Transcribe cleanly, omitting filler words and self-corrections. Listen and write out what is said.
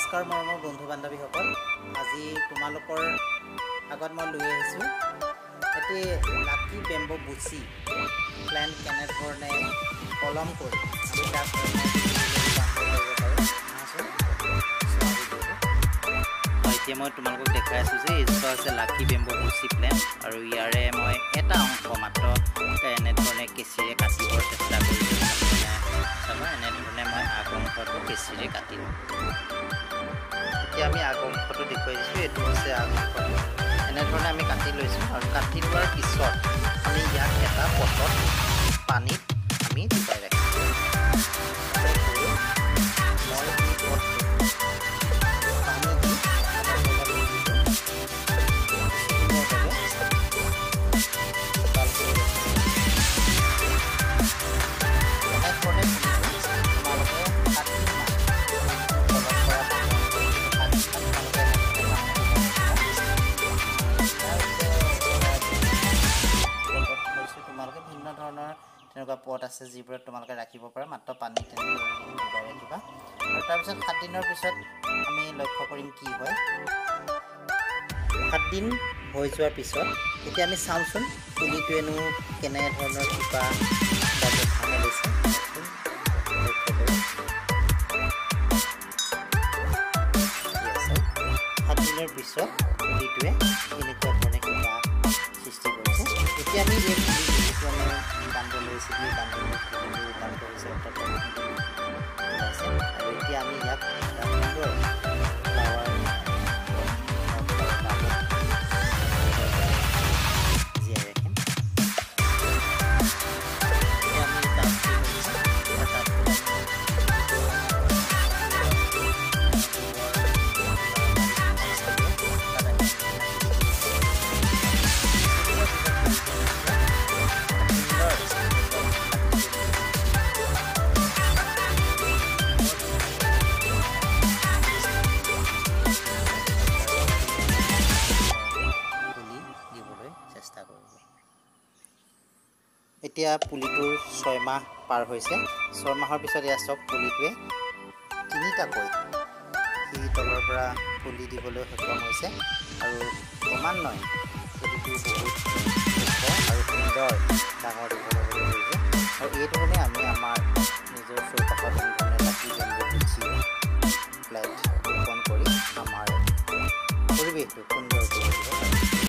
নমস্কাৰ মৰমৰ বন্ধু বান্ধৱীসকল, আজি তোমালোকৰ আগত মই লৈ আহিছোঁ এটি লাকি বেম্বো বুচি প্লেন কেনেধৰণে কলম কৰি আমি তাক এতিয়া মই তোমালোকক দেখাই আছোঁ যে এইজোপা হৈছে লাকি বেম্বো বুচি প্লেন আৰু ইয়াৰে মই এটা অংশ মাত্ৰ এনেধৰণে কেঁচিৰে কাটিবৰ চেষ্টা কৰিছোঁ। চাবা এনেধৰণে মই আগ অংশটো কেঁচিৰে কাটিলোঁ। এতিয়া আমি আগ অংশটো দেখুৱাই দিছোঁ, এইটো হৈছে আগ অংশটো। এনেধৰণে আমি কাটি লৈছোঁ আৰু কাটি লোৱাৰ পিছত আমি ইয়াক এটা পটত পানীত আমি ডুবাই ৰাখিছোঁ। ভিন্ন ধৰণৰ তেনেকুৱা পট আছে যিবোৰত তোমালোকে ৰাখিব পাৰা, মাত্ৰ পানী তেনেকৈ ডুবাই ৰাখিবা। আৰু তাৰপিছত 7 দিনৰ পিছত আমি লক্ষ্য কৰিম কি হয়। 7 দিন হৈ যোৱাৰ পিছত এতিয়া আমি চাওঁচোন পুলিটোৱেনো কেনেধৰণৰ কিবা ব্যৱস্থা লৈছে। 7 দিনৰ পিছত পুলিটোৱে এনেকুৱা ধৰণে কিবা সৃষ্টি কৰিছে। এতিয়া আমি এই পুলিটো কাণ্ড লৈছোঁ, কাণ্ড হৈছে আৰু এতিয়া আমি ইয়াক সুন্দৰ ফ্লাৱাৰ জীয়াই ৰাখিম। এতিয়া পুলিটোৰ 6 মাহ পাৰ হৈছে। 6 মাহৰ পিছত এয়া চব পুলিটোৱে 3টাকৈ সি তলৰ পৰা পুলি দিবলৈ সক্ষম হৈছে আৰু ক্ৰমান্বয়ে পুলিটো বহুত সুস্থ আৰু সুন্দৰ ডাঙৰ দীঘল হ'বলৈ ধৰিছে। আৰু এইধৰণে আমি আমাৰ নিজৰ চৌপাশত এনেধৰণে লাকি বেম্বো বুচি প্লেণ্ট ৰোপণ কৰি আমাৰ পৰিৱেশটো সুন্দৰ কৰি দিব পাৰোঁ।